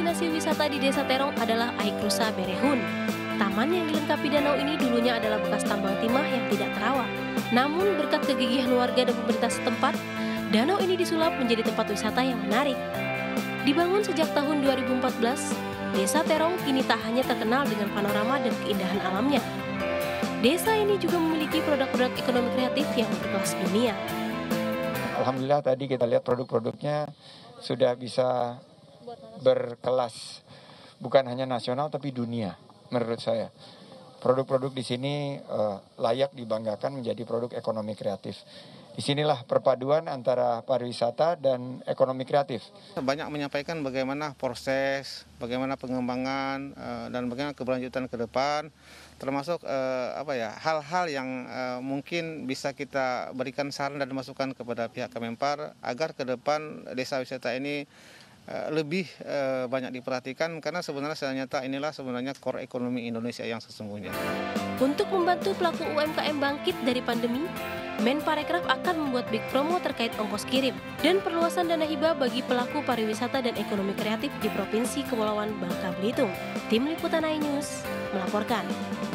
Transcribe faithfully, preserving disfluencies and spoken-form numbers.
destinasi wisata di Desa Terong adalah Aikrusa Berehun. Taman yang dilengkapi danau ini dulunya adalah bekas tambang timah yang tidak terawat. Namun berkat kegigihan warga dan pemerintah setempat, danau ini disulap menjadi tempat wisata yang menarik. Dibangun sejak tahun dua ribu empat belas, Desa Terong kini tak hanya terkenal dengan panorama dan keindahan alamnya. Desa ini juga memiliki produk-produk ekonomi kreatif yang berkelas dunia. Alhamdulillah tadi kita lihat produk-produknya sudah bisa berkelas, bukan hanya nasional tapi dunia. Menurut saya, produk-produk di sini uh, layak dibanggakan menjadi produk ekonomi kreatif. Disinilah perpaduan antara pariwisata dan ekonomi kreatif. Banyak menyampaikan bagaimana proses, bagaimana pengembangan uh, dan bagaimana keberlanjutan ke depan, termasuk uh, apa ya hal-hal yang uh, mungkin bisa kita berikan saran dan masukan kepada pihak Kemenpar agar ke depan desa wisata ini lebih uh, banyak diperhatikan, karena sebenarnya secara nyata inilah sebenarnya core ekonomi Indonesia yang sesungguhnya. Untuk membantu pelaku U M K M bangkit dari pandemi, Menparekraf akan membuat big promo terkait ongkos kirim dan perluasan dana hibah bagi pelaku pariwisata dan ekonomi kreatif di Provinsi Kepulauan Bangka Belitung. Tim Liputan iNews melaporkan.